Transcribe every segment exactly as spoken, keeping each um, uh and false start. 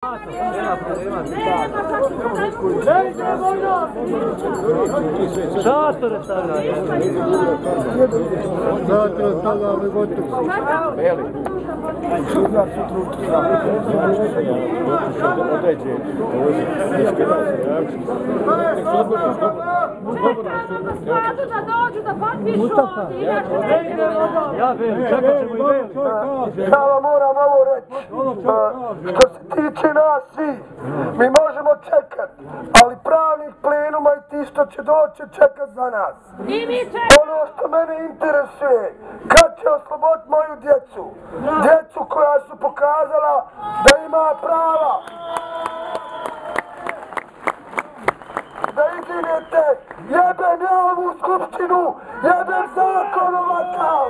Šatore stavljaj. Šatore stavljaj, gotovo. Beli. Sutra, sutra. Određe. Kažu da dođu da potpišu ovdje. Ja Beli, čekat ćemo i Beli. Ja vam moram ovo reći. Što se tiče nas svih, mi možemo čekat, ali pravnih plenuma i ti što će doći čekat za nas. I mi čekamo. Ono što mene interesuje, kad će osloboditi moju djecu. Djecu koja su pokazala da ima prava. Da izinete, jebem ja ovu skupštinu, jebem zakon ovakav.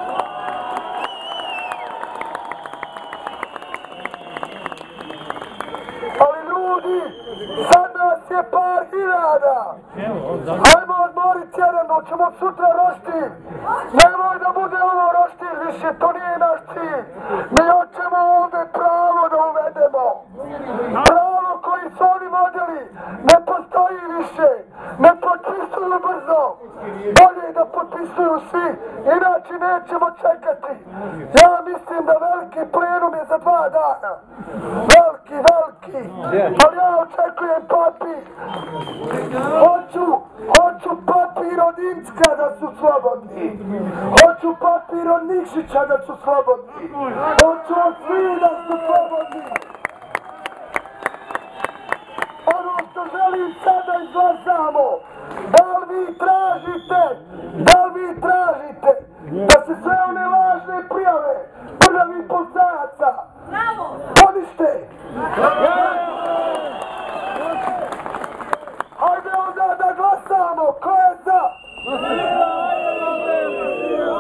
Ali ljudi, sad nas je par hiljada. Hajmo odmoriti jedan, hoćemo sutra roštilj. Nemoj da bude ovo roštilj, više to nije naš cilj. Mi hoćemo ovdje pravo da uvedemo. Pravo koji su oni vodili ne postoji više. Ne potpisuju brzo. Bolje da potpisuju svi, inače nećemo čekati. Ja mislim da veliki plenum je za dva dana. Veliki, veliki. Ali ja očekujem papir. Hoću, hoću papir od Incka da su slobodni. Hoću papir od Nikšića da su slobodni. Hoću od svih da su slobodni. Ono što želim sada izglasamo, da li vi tražite, da li vi tražite da se sve one lažne prijave prljavih policajaca ponište? Hajde onda da glasamo, ko je za?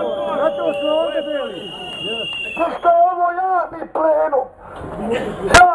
Zato smo ovdje bili. Pošto je ovo javni plenum, ja